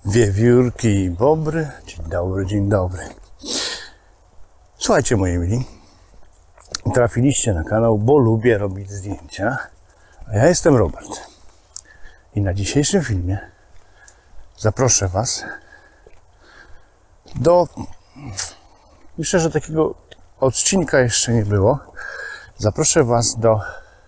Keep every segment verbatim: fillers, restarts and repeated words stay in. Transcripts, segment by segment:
Wiewiórki i bobry. Dzień dobry, dzień dobry. Słuchajcie, moi mili, trafiliście na kanał, bo lubię robić zdjęcia. A ja jestem Robert. I na dzisiejszym filmie zaproszę Was do... Myślę, że takiego odcinka jeszcze nie było. Zaproszę Was do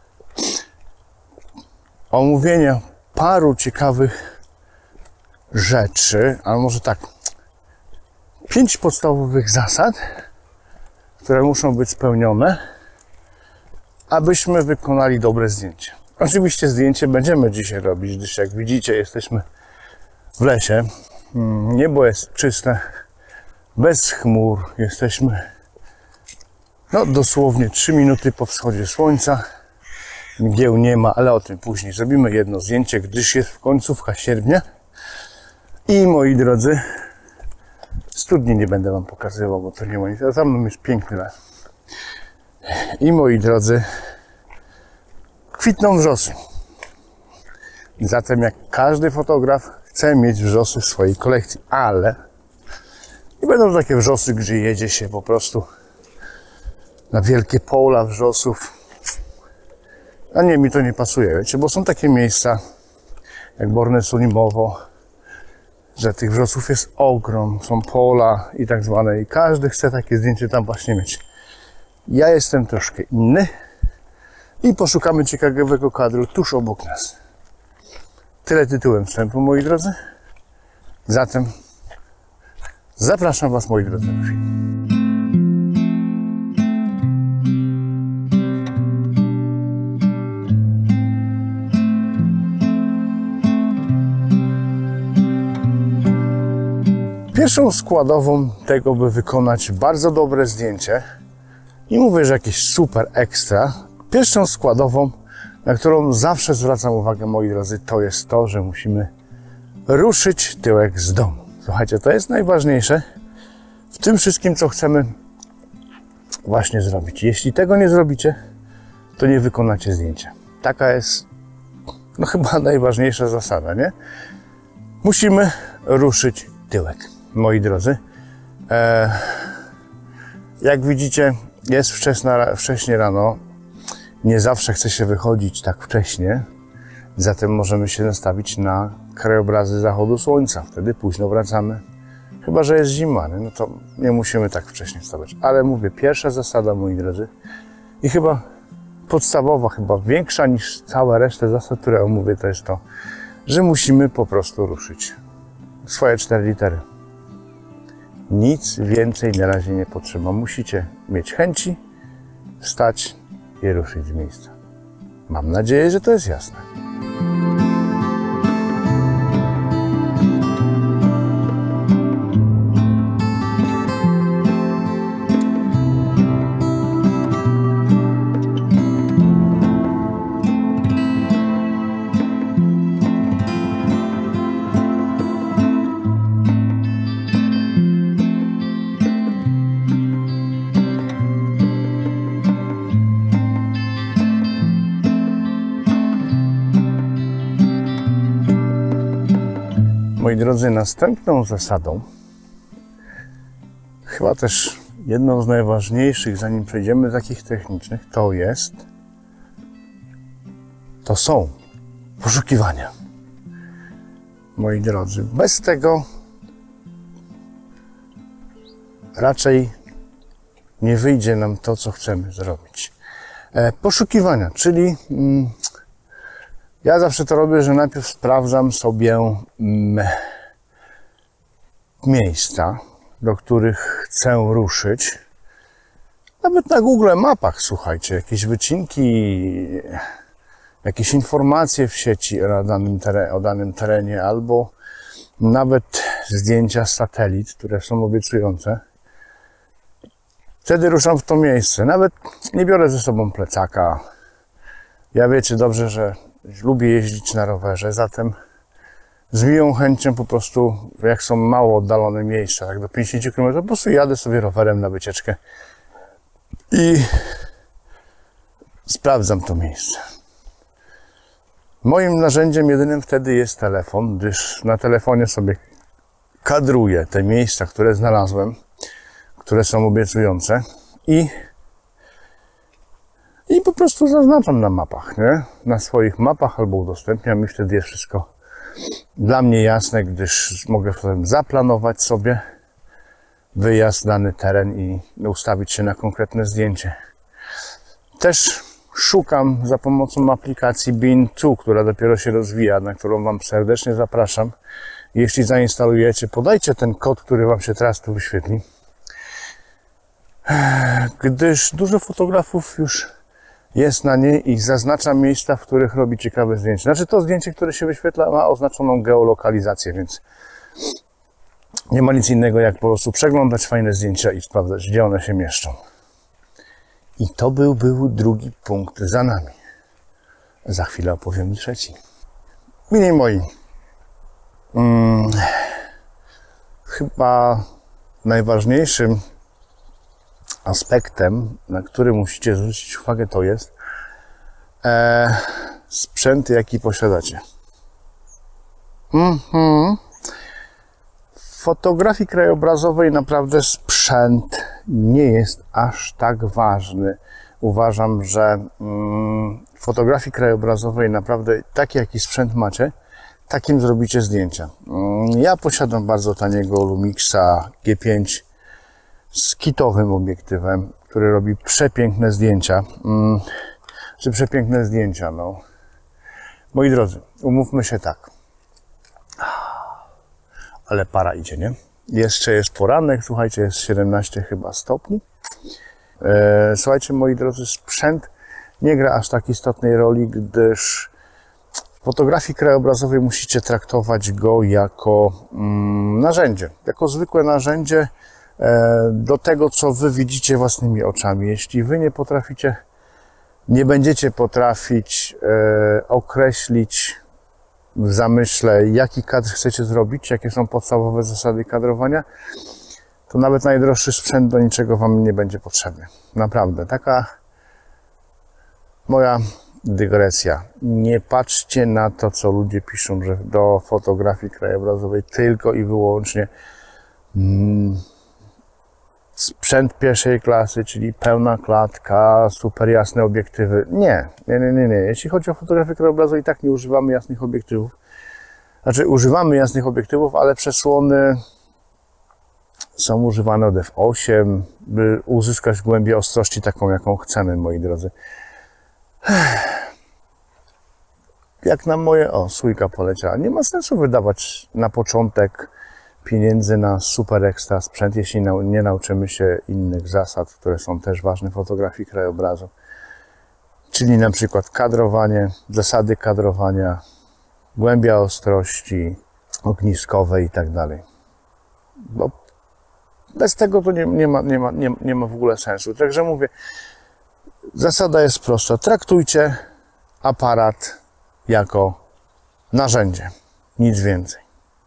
omówienia paru ciekawych rzeczy, a może tak, pięć podstawowych zasad, które muszą być spełnione, abyśmy wykonali dobre zdjęcie. Oczywiście zdjęcie będziemy dzisiaj robić, gdyż jak widzicie, jesteśmy w lesie. Niebo jest czyste, bez chmur. Jesteśmy no dosłownie trzy minuty po wschodzie słońca. Mgieł nie ma, ale o tym później. Zrobimy jedno zdjęcie, gdyż jest w końcówka sierpnia. I moi drodzy, studni nie będę Wam pokazywał, bo to nie ma nic. A za mną jest piękny las. I moi drodzy, kwitną wrzosy. Zatem jak każdy fotograf chce mieć wrzosy w swojej kolekcji, ale nie będą takie wrzosy, gdzie jedzie się po prostu na wielkie pola wrzosów. A nie, mi to nie pasuje, wiecie, bo są takie miejsca jak Borne Sulimowo, że tych wrzosów jest ogrom, są pola i tak zwane i każdy chce takie zdjęcie tam właśnie mieć. Ja jestem troszkę inny i poszukamy ciekawego kadru tuż obok nas. Tyle tytułem wstępu, moi drodzy. Zatem zapraszam Was, moi drodzy, na film. Pierwszą składową tego, by wykonać bardzo dobre zdjęcie, nie mówię, że jakieś super ekstra, pierwszą składową, na którą zawsze zwracam uwagę, moi drodzy, to jest to, że musimy ruszyć tyłek z domu. Słuchajcie, to jest najważniejsze w tym wszystkim, co chcemy właśnie zrobić. Jeśli tego nie zrobicie, to nie wykonacie zdjęcia. Taka jest, no chyba najważniejsza zasada, nie? Musimy ruszyć tyłek. Moi drodzy, e, jak widzicie, jest wczesna, wcześnie rano, nie zawsze chce się wychodzić tak wcześnie, zatem możemy się nastawić na krajobrazy zachodu słońca, wtedy późno wracamy, chyba że jest zima, no to nie musimy tak wcześnie wstawać, ale mówię, pierwsza zasada, moi drodzy, i chyba podstawowa, chyba większa niż cała reszta zasad, które omówię, to jest to, że musimy po prostu ruszyć swoje cztery litery. Nic więcej na razie nie potrzeba. Musicie mieć chęci, wstać i ruszyć z miejsca. Mam nadzieję, że to jest jasne. Moi drodzy, następną zasadą, chyba też jedną z najważniejszych, zanim przejdziemy do takich technicznych, to jest, to są poszukiwania. Moi drodzy, bez tego raczej nie wyjdzie nam to, co chcemy zrobić. E, poszukiwania, czyli mm, ja zawsze to robię, że najpierw sprawdzam sobie mm, miejsca, do których chcę ruszyć. Nawet na Google Mapach, słuchajcie, jakieś wycinki, jakieś informacje w sieci o danym, terenie, o danym terenie, albo nawet zdjęcia z satelit, które są obiecujące. Wtedy ruszam w to miejsce. Nawet nie biorę ze sobą plecaka. Ja wiecie dobrze, że lubię jeździć na rowerze, zatem z miłą chęcią po prostu, jak są mało oddalone miejsca, tak do pięćdziesięciu kilometrów, po prostu jadę sobie rowerem na wycieczkę i sprawdzam to miejsce. Moim narzędziem jedynym wtedy jest telefon, gdyż na telefonie sobie kadruję te miejsca, które znalazłem, które są obiecujące i, i po prostu zaznaczam na mapach, nie? Na swoich mapach albo udostępniam i wtedy jest wszystko dla mnie jasne, gdyż mogę potem zaplanować sobie wyjazd, dany teren i ustawić się na konkretne zdjęcie. Też szukam za pomocą aplikacji Bean dwa, która dopiero się rozwija, na którą Wam serdecznie zapraszam. Jeśli zainstalujecie, podajcie ten kod, który Wam się teraz tu wyświetli, gdyż dużo fotografów już jest na niej i zaznacza miejsca, w których robi ciekawe zdjęcie. Znaczy to zdjęcie, które się wyświetla, ma oznaczoną geolokalizację, więc nie ma nic innego jak po prostu przeglądać fajne zdjęcia i sprawdzać, gdzie one się mieszczą. I to był, był drugi punkt za nami. Za chwilę opowiem trzeci. Mili moi, hmm, chyba najważniejszym aspektem, na który musicie zwrócić uwagę, to jest e, sprzęt, jaki posiadacie. Mm-hmm. W fotografii krajobrazowej naprawdę sprzęt nie jest aż tak ważny. Uważam, że mm, w fotografii krajobrazowej naprawdę taki, jaki sprzęt macie, takim zrobicie zdjęcia. Mm, ja posiadam bardzo taniego Lumixa G pięć z kitowym obiektywem, który robi przepiękne zdjęcia. Mm, czy przepiękne zdjęcia, no. Moi drodzy, umówmy się tak. Ale para idzie, nie? Jeszcze jest poranek, słuchajcie, jest siedemnaście chyba stopni. E, słuchajcie, moi drodzy, sprzęt nie gra aż tak istotnej roli, gdyż w fotografii krajobrazowej musicie traktować go jako mm, narzędzie, jako zwykłe narzędzie e, do tego, co wy widzicie własnymi oczami. Jeśli wy nie potraficie, nie będziecie potrafić e, określić w zamyśle, jaki kadr chcecie zrobić, jakie są podstawowe zasady kadrowania, to nawet najdroższy sprzęt do niczego wam nie będzie potrzebny. Naprawdę, taka moja dygresja. Nie patrzcie na to, co ludzie piszą, że do fotografii krajobrazowej tylko i wyłącznie mm, sprzęt pierwszej klasy, czyli pełna klatka, super jasne obiektywy. Nie, nie, nie, nie, nie. Jeśli chodzi o fotografię krajobrazową, i tak nie używamy jasnych obiektywów. Znaczy, używamy jasnych obiektywów, ale przesłony są używane od F osiem, by uzyskać głębię ostrości taką, jaką chcemy, moi drodzy. Jak na moje... O, sójka poleciała. Nie ma sensu wydawać na początek pieniędzy na super ekstra sprzęt, jeśli nie nauczymy się innych zasad, które są też ważne w fotografii krajobrazu. Czyli na przykład kadrowanie, zasady kadrowania, głębia ostrości ogniskowej i tak dalej. Bo bez tego to nie, nie, ma, nie, ma, nie, nie ma w ogóle sensu. Także mówię, zasada jest prosta. Traktujcie aparat jako narzędzie. Nic więcej.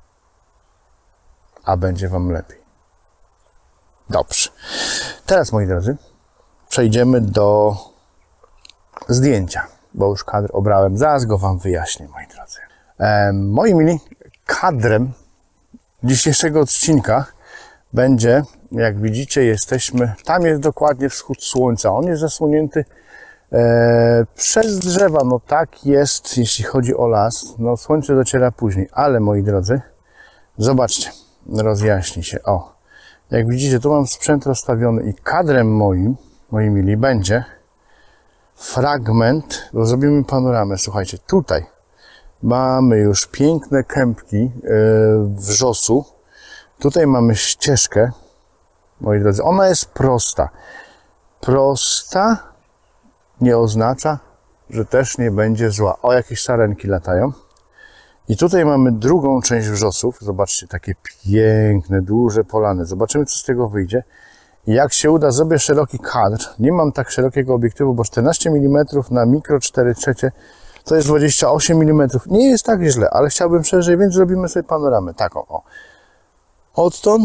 A będzie wam lepiej. Dobrze. Teraz, moi drodzy, przejdziemy do zdjęcia, bo już kadr obrałem. Zaraz go wam wyjaśnię, moi drodzy. E, moi mili, kadrem dzisiejszego odcinka będzie, jak widzicie, jesteśmy, tam jest dokładnie wschód słońca. On jest zasłonięty e, przez drzewa. No tak jest, jeśli chodzi o las. No słońce dociera później, ale moi drodzy, zobaczcie, rozjaśni się. O, jak widzicie, tu mam sprzęt rozstawiony i kadrem moim, moi mili, będzie fragment, bo zrobimy panoramę. Słuchajcie, tutaj mamy już piękne kępki e, wrzosu. Tutaj mamy ścieżkę, moi drodzy. Ona jest prosta. Prosta nie oznacza, że też nie będzie zła. O, jakieś sarenki latają. I tutaj mamy drugą część wrzosów. Zobaczcie, takie piękne, duże polany. Zobaczymy, co z tego wyjdzie. I jak się uda, zrobię szeroki kadr. Nie mam tak szerokiego obiektywu, bo czternaście milimetrów na mikro cztery trzecie to jest dwadzieścia osiem milimetrów. Nie jest tak źle, ale chciałbym szerzej, więc zrobimy sobie panoramę. Taką, o. Odtąd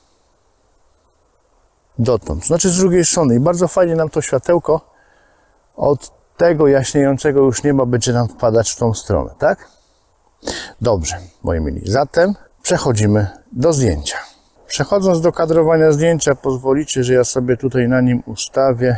dotąd. Znaczy z drugiej strony. I bardzo fajnie nam to światełko od tego jaśniejącego już nieba będzie nam wpadać w tą stronę, tak? Dobrze, moi mili. Zatem przechodzimy do zdjęcia. Przechodząc do kadrowania zdjęcia, pozwolicie, że ja sobie tutaj na nim ustawię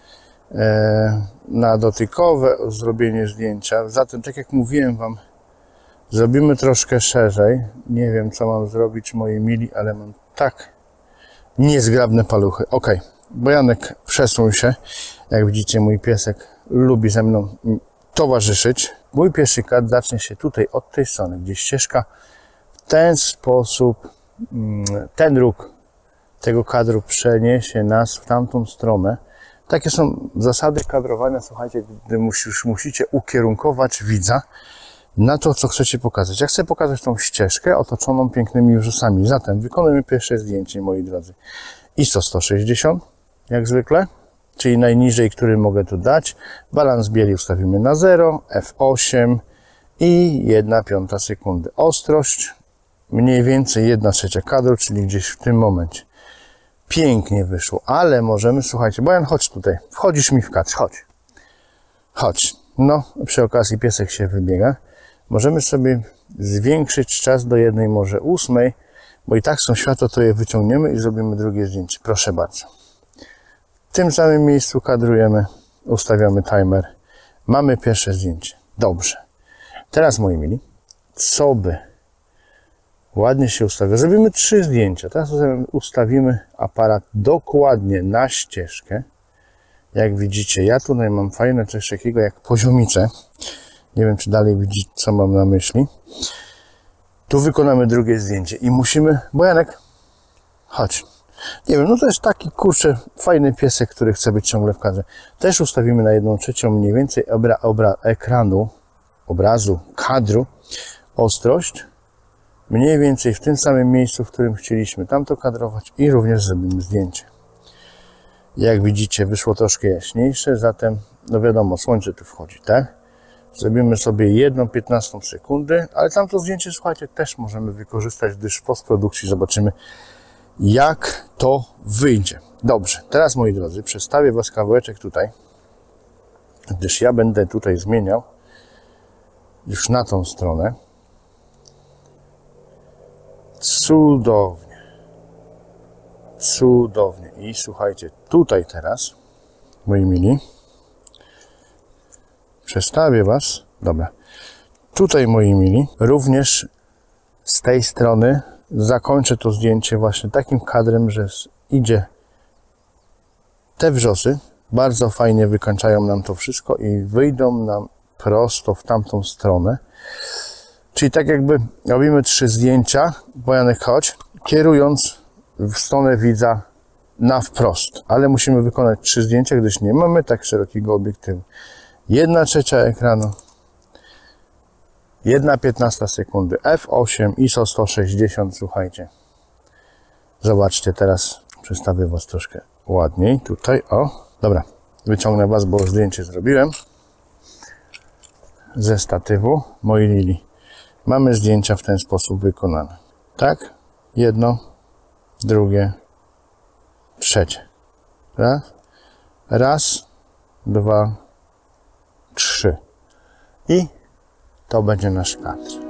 e, na dotykowe zrobienie zdjęcia. Zatem, tak jak mówiłem Wam, zrobimy troszkę szerzej. Nie wiem, co mam zrobić, moi mili, ale mam tak niezgrabne paluchy. Ok, Bojanek, przesuń się. Jak widzicie, mój piesek lubi ze mną towarzyszyć. Mój pierwszy kadr zacznie się tutaj od tej strony, gdzie ścieżka w ten sposób, ten róg tego kadru przeniesie nas w tamtą stronę. Takie są zasady kadrowania, słuchajcie, gdy musisz, musicie ukierunkować widza na to, co chcecie pokazać. Ja chcę pokazać tą ścieżkę otoczoną pięknymi wrzosami. Zatem wykonujemy pierwsze zdjęcie, moi drodzy. I S O sto sześćdziesiąt, jak zwykle, czyli najniżej, który mogę tu dać. Balans bieli ustawimy na zero, F osiem i jedna piąta sekundy. Ostrość mniej więcej jedna trzecia kadru, czyli gdzieś w tym momencie. Pięknie wyszło, ale możemy, słuchajcie, Bojan, chodź tutaj, wchodzisz mi w kadr, chodź. Chodź. No, przy okazji piesek się wybiega. Możemy sobie zwiększyć czas do jednej może ósmej, bo i tak są światła, to je wyciągniemy i zrobimy drugie zdjęcie. Proszę bardzo. W tym samym miejscu kadrujemy, ustawiamy timer. Mamy pierwsze zdjęcie. Dobrze. Teraz, moi mili, co by ładnie się ustawia. Zrobimy trzy zdjęcia. Teraz ustawimy aparat dokładnie na ścieżkę. Jak widzicie, ja tutaj mam fajne coś takiego jak poziomice. Nie wiem, czy dalej widzicie, co mam na myśli. Tu wykonamy drugie zdjęcie i musimy... Bojanek, chodź. Nie wiem, no to jest taki, kurczę, fajny piesek, który chce być ciągle w kadrze. Też ustawimy na jedną trzecią mniej więcej obra, obra, ekranu, obrazu, kadru, ostrość. Mniej więcej w tym samym miejscu, w którym chcieliśmy tamto kadrować i również zrobimy zdjęcie. Jak widzicie, wyszło troszkę jaśniejsze, zatem, no wiadomo, słońce tu wchodzi, tak? Zrobimy sobie jedną piętnastą sekundy, ale tamto zdjęcie, słuchajcie, też możemy wykorzystać, gdyż w postprodukcji zobaczymy, jak to wyjdzie. Dobrze, teraz, moi drodzy, przestawię Was kawałeczek tutaj, gdyż ja będę tutaj zmieniał już na tą stronę. Cudownie. Cudownie. I słuchajcie, tutaj teraz, moi mili, przestawię Was. Dobra. Tutaj, moi mili, również z tej strony zakończę to zdjęcie właśnie takim kadrem, że idzie te wrzosy, bardzo fajnie wykańczają nam to wszystko i wyjdą nam prosto w tamtą stronę. Czyli tak jakby robimy trzy zdjęcia, Bojanek, chodź, kierując w stronę widza na wprost. Ale musimy wykonać trzy zdjęcia, gdyż nie mamy tak szerokiego obiektywu. Jedna trzecia ekranu, jedna piętnasta sekundy, F osiem, I S O sto sześćdziesiąt, słuchajcie. Zobaczcie, teraz przestawię Was troszkę ładniej. Tutaj, o, dobra, wyciągnę Was, bo zdjęcie zrobiłem ze statywu, moi lili. Mamy zdjęcia w ten sposób wykonane. Tak? Jedno, drugie, trzecie. Raz, raz, dwa, trzy. I to będzie nasz kadr.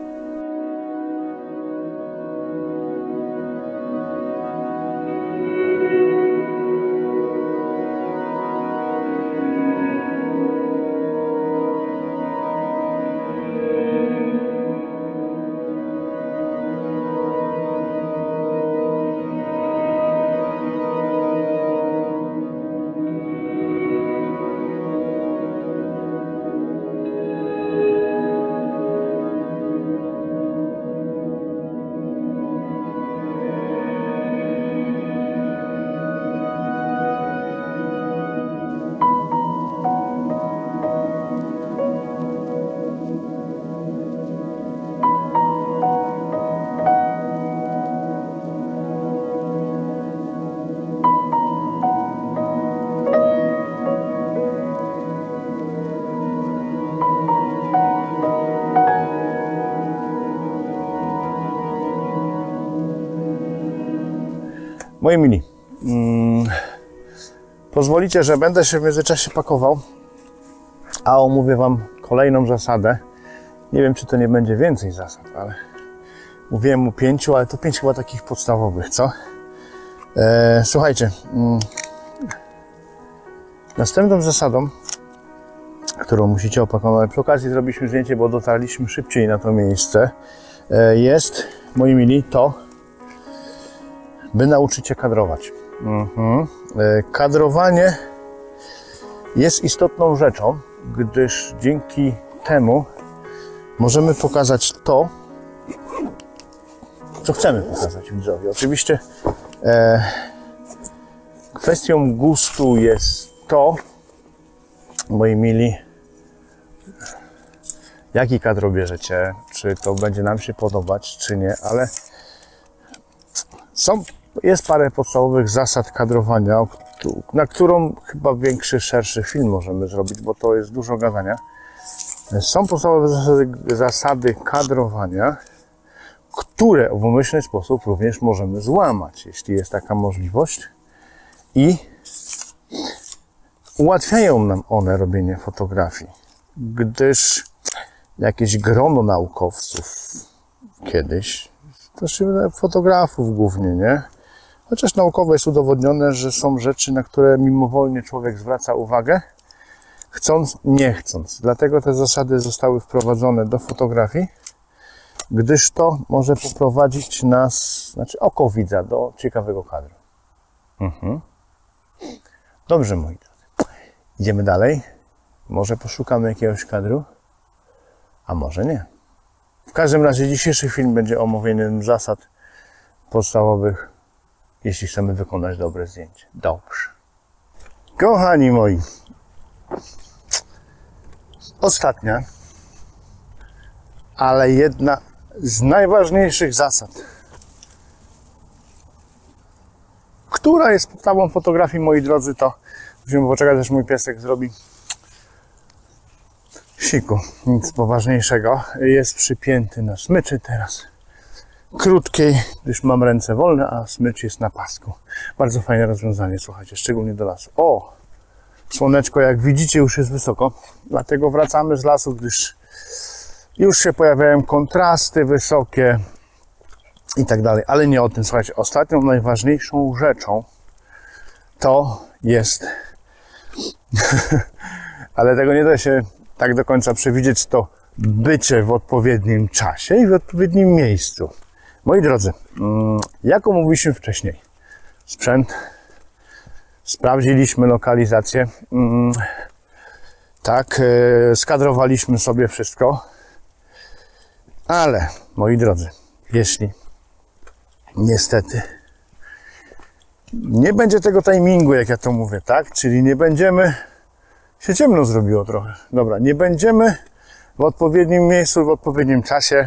Moi mili, mm, pozwolicie, że będę się w międzyczasie pakował, a omówię Wam kolejną zasadę. Nie wiem, czy to nie będzie więcej zasad, ale Mówiłem o pięciu, ale to pięć chyba takich podstawowych, co? E, słuchajcie, mm, następną zasadą, którą musicie opanować, przy okazji zrobiliśmy zdjęcie, bo dotarliśmy szybciej na to miejsce, e, jest, moi mili, to, by nauczyć się kadrować. Mhm. E, kadrowanie jest istotną rzeczą, gdyż dzięki temu możemy pokazać to, co chcemy pokazać widzowi. Oczywiście e, kwestią gustu jest to, moi mili, jaki kadr bierzecie, czy to będzie nam się podobać, czy nie, ale są, jest parę podstawowych zasad kadrowania, na którą chyba większy, szerszy film możemy zrobić, bo to jest dużo gadania. Są podstawowe zasady, zasady kadrowania, które w umyślny sposób również możemy złamać, jeśli jest taka możliwość, i ułatwiają nam one robienie fotografii, gdyż jakieś grono naukowców kiedyś, to się fotografów głównie, nie? Chociaż naukowo jest udowodnione, że są rzeczy, na które mimowolnie człowiek zwraca uwagę, chcąc, nie chcąc. Dlatego te zasady zostały wprowadzone do fotografii, gdyż to może poprowadzić nas, znaczy oko widza, do ciekawego kadru. Mhm. Dobrze, moi drodzy. Idziemy dalej. Może poszukamy jakiegoś kadru, a może nie. W każdym razie dzisiejszy film będzie omówieniem zasad podstawowych, jeśli chcemy wykonać dobre zdjęcie. Dobrze. Kochani moi, ostatnia, ale jedna z najważniejszych zasad, która jest podstawą fotografii, moi drodzy, to musimy poczekać, aż mój piesek zrobi siku. Nic poważniejszego. Jest przypięty na smyczy teraz. Krótkiej, gdyż mam ręce wolne, a smycz jest na pasku. Bardzo fajne rozwiązanie, słuchajcie, szczególnie do lasu. O! Słoneczko, jak widzicie, już jest wysoko, dlatego wracamy z lasu, gdyż już się pojawiają kontrasty wysokie i tak dalej, ale nie o tym. Słuchajcie, ostatnią najważniejszą rzeczą to jest, ale tego nie da się tak do końca przewidzieć, to bycie w odpowiednim czasie i w odpowiednim miejscu. Moi drodzy, jak omówiliśmy wcześniej, sprzęt, sprawdziliśmy lokalizację, tak, skadrowaliśmy sobie wszystko, ale, moi drodzy, jeśli niestety nie będzie tego timingu, jak ja to mówię, tak, czyli nie będziemy, się ciemno zrobiło trochę, dobra, nie będziemy w odpowiednim miejscu, w odpowiednim czasie,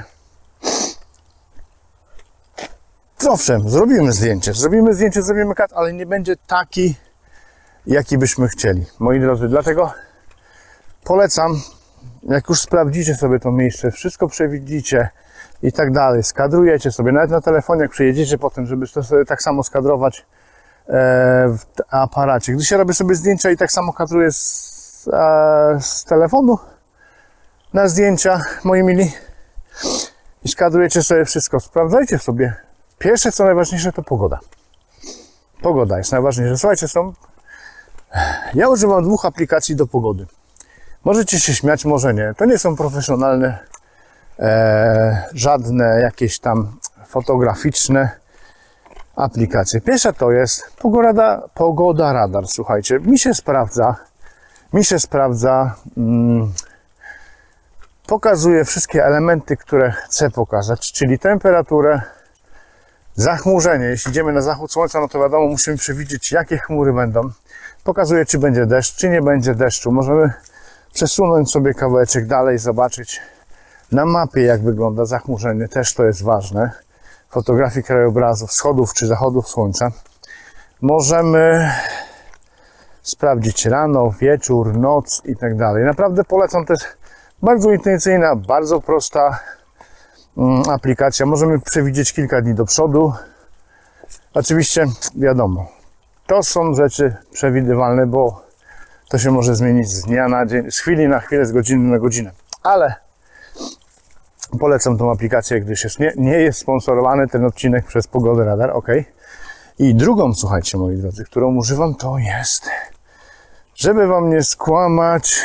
owszem, zrobimy zdjęcie, zrobimy zdjęcie, zrobimy kadr, ale nie będzie taki, jaki byśmy chcieli, moi drodzy. Dlatego polecam, jak już sprawdzicie sobie to miejsce, wszystko przewidzicie i tak dalej, skadrujecie sobie, nawet na telefonie, jak przyjedziecie potem, żeby to sobie tak samo skadrować w aparacie. Gdy się robi sobie zdjęcia i tak samo kadruję z, z telefonu na zdjęcia, moi mili, i skadrujecie sobie wszystko, sprawdzajcie sobie. Pierwsze, co najważniejsze, to pogoda. Pogoda jest najważniejsza. Słuchajcie, są... ja używam dwóch aplikacji do pogody. Możecie się śmiać, może nie. To nie są profesjonalne, e, żadne jakieś tam fotograficzne aplikacje. Pierwsza to jest Pogoda, Pogoda Radar. Słuchajcie, mi się sprawdza, mi się sprawdza, mm, pokazuje wszystkie elementy, które chcę pokazać, czyli temperaturę, zachmurzenie. Jeśli idziemy na zachód słońca, no to wiadomo, musimy przewidzieć, jakie chmury będą. Pokazuje, czy będzie deszcz, czy nie będzie deszczu. Możemy przesunąć sobie kawałeczek dalej, zobaczyć na mapie, jak wygląda zachmurzenie. Też to jest ważne. Fotografii krajobrazu, wschodów czy zachodów słońca. Możemy sprawdzić rano, wieczór, noc i tak dalej. Naprawdę polecam, to jest bardzo intuicyjna, bardzo prosta aplikacja. Możemy przewidzieć kilka dni do przodu. Oczywiście wiadomo, to są rzeczy przewidywalne, bo to się może zmienić z dnia na dzień, z chwili na chwilę, z godziny na godzinę. Ale Polecam tą aplikację, gdyż jest, nie, nie jest sponsorowany ten odcinek przez Pogodę Radar, ok. I drugą, słuchajcie moi drodzy, którą używam, to jest, żeby wam nie skłamać,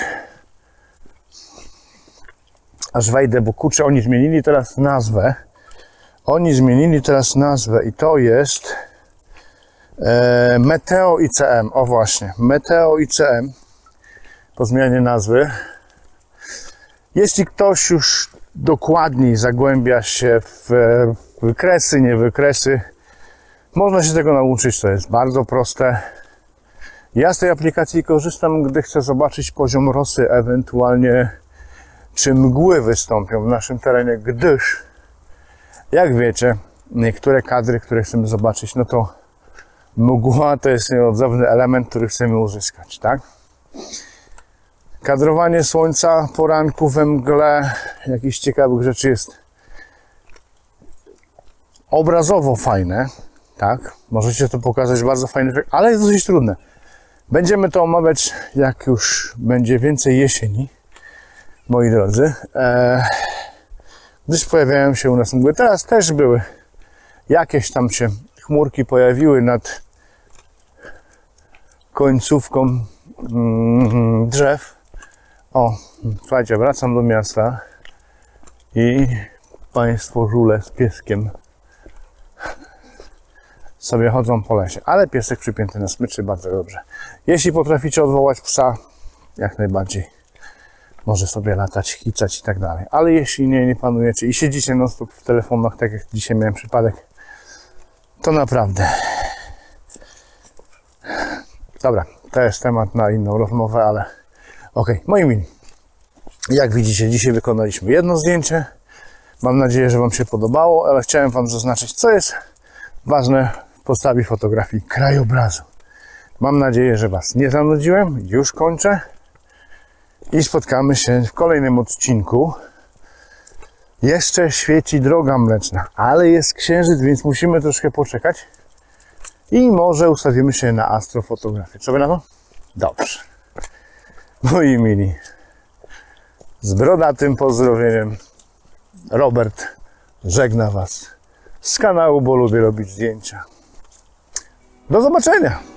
aż wejdę, bo kurczę, oni zmienili teraz nazwę. Oni zmienili teraz nazwę i to jest e, Meteo I C M. O właśnie, Meteo I C M po zmianie nazwy. Jeśli ktoś już dokładniej zagłębia się w wykresy, nie wykresy, można się tego nauczyć, to jest bardzo proste. Ja z tej aplikacji korzystam, gdy chcę zobaczyć poziom rosy, ewentualnie czy mgły wystąpią w naszym terenie, gdyż, jak wiecie, niektóre kadry, które chcemy zobaczyć, no to mgła to jest nieodzowny element, który chcemy uzyskać, tak? Kadrowanie słońca, poranku we mgle, jakichś ciekawych rzeczy jest obrazowo fajne, tak? Możecie to pokazać bardzo fajny efekt, ale jest dosyć trudne. Będziemy to omawiać, jak już będzie więcej jesieni, moi drodzy, eee, gdyż pojawiają się u nas mgły. Teraz też były jakieś tam się chmurki pojawiły nad końcówką mm, drzew. O, słuchajcie, wracam do miasta i państwo żule z pieskiem sobie chodzą po lesie, ale piesek przypięty na smyczy bardzo dobrze. Jeśli potraficie odwołać psa, jak najbardziej może sobie latać, hicać i tak dalej, ale jeśli nie, nie panujecie i siedzicie non stop w telefonach, tak jak dzisiaj miałem przypadek, to naprawdę dobra, to jest temat na inną rozmowę, ale ok, moi mili, jak widzicie, dzisiaj wykonaliśmy jedno zdjęcie. Mam nadzieję, że wam się podobało, ale chciałem wam zaznaczyć, co jest ważne w postawie fotografii krajobrazu. Mam nadzieję, że was nie zanudziłem, już kończę i spotkamy się w kolejnym odcinku. Jeszcze świeci droga mleczna, ale jest księżyc, więc musimy troszkę poczekać i może ustawimy się na astrofotografię. Co wy na to? Dobrze. Moi mili, z brodatym pozdrowieniem Robert żegna was z kanału, bo lubię robić zdjęcia. Do zobaczenia!